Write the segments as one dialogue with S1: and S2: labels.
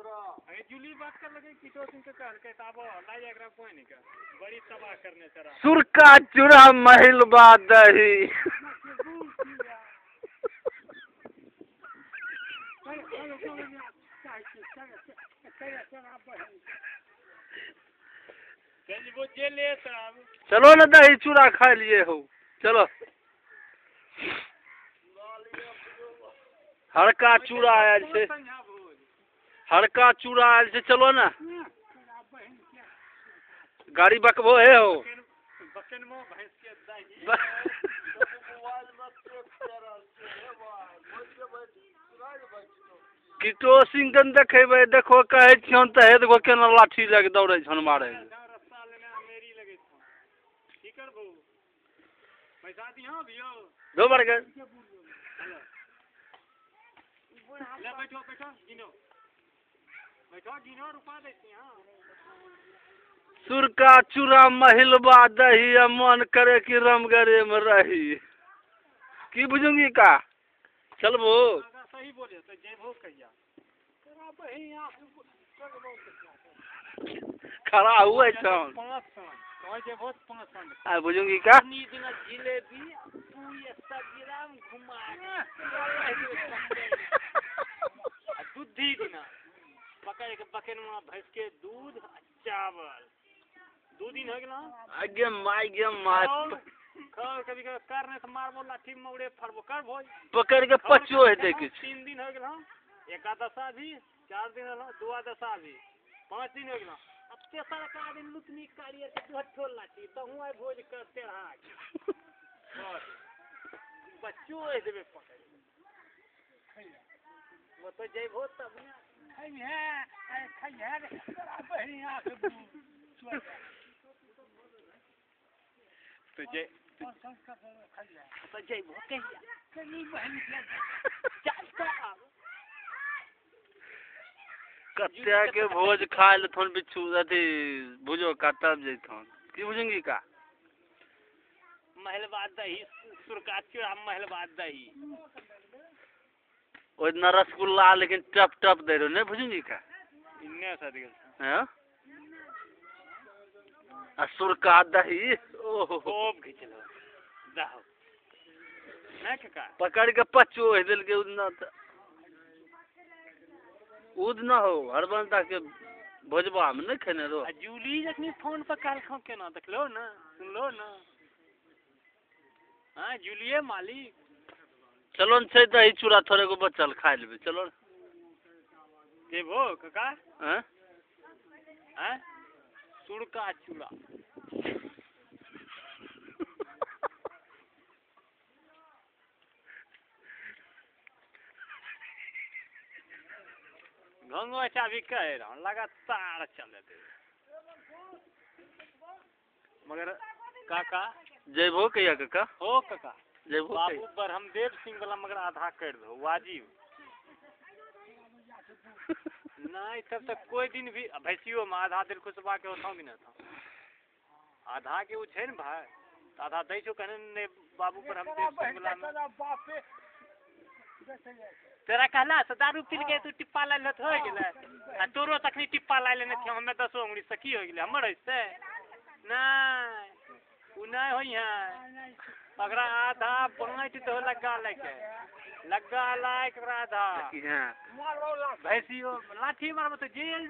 S1: जूली बात कर लगे किटोसिन के कहल के ताबो ला एकरा कोई नहीं का बड़ी तबाह करने चरा
S2: सुर का चूड़ा महिल दही चलो ना दही चूड़ा खा लिए हो चलो हड़का चूड़ा आयल से हड़का चूड़ा आयल से चलो ना गाड़ी बकबो है हो किटोसिन कन देखेबे देखो कहे छियन त हे देखो केना लाठी लग दौड़े छन मारे दो बार के
S1: ले बैठो बैठो गिनो बैठो गिनो रुपा देती हां
S2: सुर का चूड़ा महिलबा दही मन करे कि रमगरे में रही की बुझूंगी का चलबो
S1: सही बोले तो जेबो कहिया तेरा बही
S2: खड़ा हुए छन
S1: 5 सन कह जेबो 5 सन
S2: आ बुझूंगी का
S1: नी दिन जिलेबी पूरी 100 ग्राम घुमा दूधी दिना पकड़ के बकेन में भैंस के दूध चावल 2 दिन हो गेला
S2: आगे माय
S1: खाओ कभी करने से मारबो लाठी मौड़े फरबो करबो
S2: पकड़ के पचो है देखे
S1: 3 दिन हो गेला एकादशा भी 4 दिन हो द्वादशा भी 5 दिन हो गेला अब तेसर का दिन लुटनी कारिए के धठो लाठी तो हूं आई भोज करते रहा बस बच्चो है देबे पकड़ वो तो जेबो तब
S2: कत्या के भोज खाए ले थोन बिच्छू अथी भुजो काटब जैथन की बुझेंगी का
S1: महलबाद दही सुरका चूड़ा महलबाद दही
S2: ओ इतना रसगुल्ला लेकिन टप टप दे रहो नहीं बुझेंगी का
S1: इन्ने सा दिल
S2: हैं असुर का दही ओहो
S1: खूब खिचलो दाहो ना का
S2: पकड़ के पचो है दिल के उदना उदना हो हर बनता के भोजबा में नहीं खेने रो
S1: जूली जखनी फोन पर काल खो केना देखलो ना सुनलो ना हां जूलिए मालिक
S2: चलो न छै दही चूड़ा थोड़े को बचल खा लेबे चलो
S1: देबो काका
S2: हैं
S1: हैं सुरका चूड़ा गंगो चाबी कह रहा लगातार चले दे मगर काका
S2: जयभो कहिया काका
S1: हो काका
S2: जयभो
S1: बाबू ब्रह्मदेव सिंह वाला मगर आधा कर दो वाजिब नहीं तब तक कोई दिन भी भैंसियों में आधा दिल खुशबा के होता भी ना था आधा के वो छे न भाई आधा दै छो कहने ने बाबू ब्रह्मदेव सिंह वाला में तेरा कहला से दारू पी के तू टिप्पा ला लेत हो गेले आ तोरो तखनी टिप्पा ला लेने थे हमें 10 उंगली सकी हो गेले हमर ऐसे नहीं उ नहीं होई है अगर आधा पांच तो लगा लायक आधा भैंसियो लाठी मारब तो जेल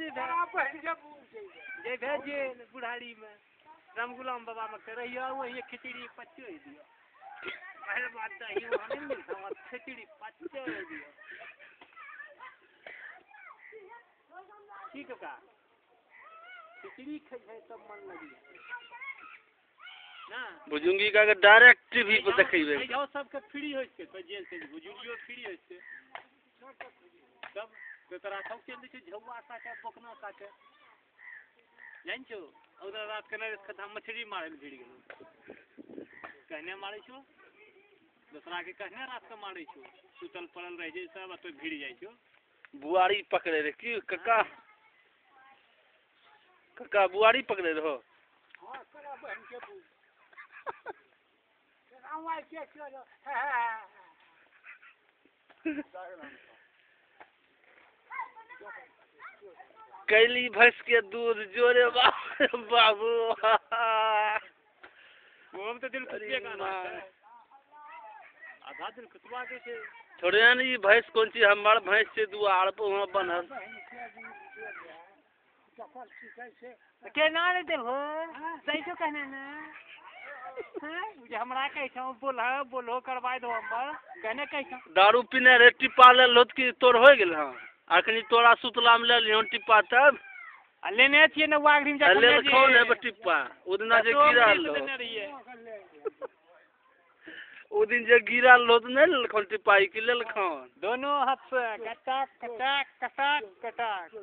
S1: जे जेल बुढ़ारी में रामगुलाम बाबा में रहियो वही खिचड़ी पच्चो ही दियो पहले बात चाहिए वो हमें नहीं समझ खिचड़ी पच्चो ही दियो ठीक है का खिचड़ी खाई तब मन लगी ना
S2: बुझूंगी का डायरेक्ट टीवी पे देखैबे
S1: जाओ सबके फ्री होय छै तो जेल से बुझुलियो फ्री होय छै सब तो तोरा सब के दै छै झौआ काटे पोकना काटे जान छो उधर रात के नहीं खता मछली मारे ले भिड़ गेलो कहने मारे छो दूसरा के कहने रात के मारे छो सुतल पड़ल रह जाय सब तो भिड़ जाय छो
S2: बुआरी पकड़े रे की काका काका बुआरी पकड़े रहो
S1: हां करा बहन के रामवाई के चलो
S2: कैली भैंस के दूध जोरे बाबू
S1: वो हम तो दिल कुत्ते का ना आधा दिल कुतवा के छे
S2: छोड़े न ई भैंस कौन चीज हमार भैंस से दुआर पर वहाँ बनल
S1: के ना ले दे हो सही तो कहना ना हां जे हमरा कह छौ बोलो करवाई दो हमर कहने कह छौ
S2: दारू पीने रे टिप्पा ले लोत की तोर हो गेल हां अखनी तोरा सुतला में ले लियो टिप्पा तब
S1: आ लेने छिए न वागरी जा
S2: ले कौन है टिप्पा उदिना जे गिरा लो ओ दिन जे गिरा लो तो नहीं लखन टिप्पा की ले लखन
S1: दोनों हाथ से कटाक कटाक कटाक कटाक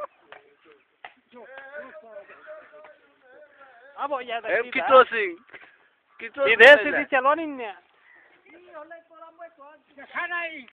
S1: अब याद है
S2: किटो सिंह
S1: सीधे सीधे चलो नहीं